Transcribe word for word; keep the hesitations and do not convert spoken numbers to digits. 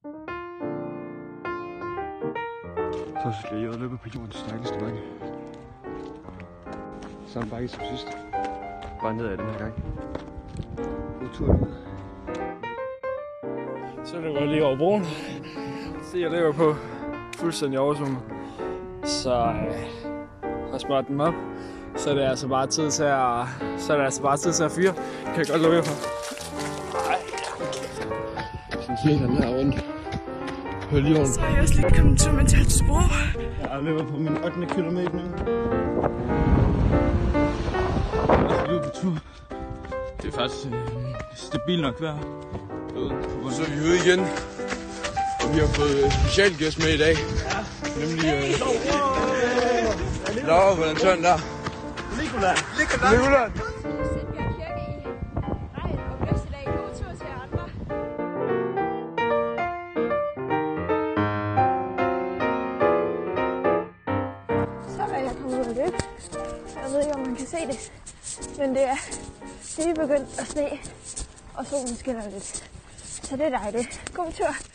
Så skal jeg løbe på jordens stærkeste bakke. Samme bakke som sidst. Bare nedad den her gang. God tur ud. Så løber jeg lige over broen. Så jeg løber på fuldstændig oversvømmet. Så øh, har smørt dem op. Så er det altså bare tid til at, så er det altså bare tid til at fyre. Kan jeg godt løbe for. Sådan cirka den her rundt. På Lyon. Så er jeg også lige kommet en tur med til Halsbro. Jeg løber på min ottende kilometer nu. Jeg løber på tur. Det er faktisk øh, stabilt nok vejr. Så er vi ude igen. Og vi har fået øh, specialgæst med i dag. Ja. Nemlig øh, Laura på den tørn der. Nicola. Nicola. Nicola. Jeg ved ikke, om man kan se det, men det er lige begyndt at sne, og solen skinner lidt. Så det er dejligt. God tur!